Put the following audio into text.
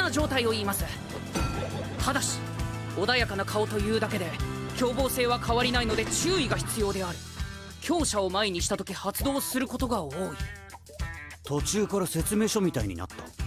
な状態を言います。ただし穏やかな顔というだけで凶暴性は変わりないので注意が必要である。強者を前にした時発動することが多い。 途中から説明書みたいになった。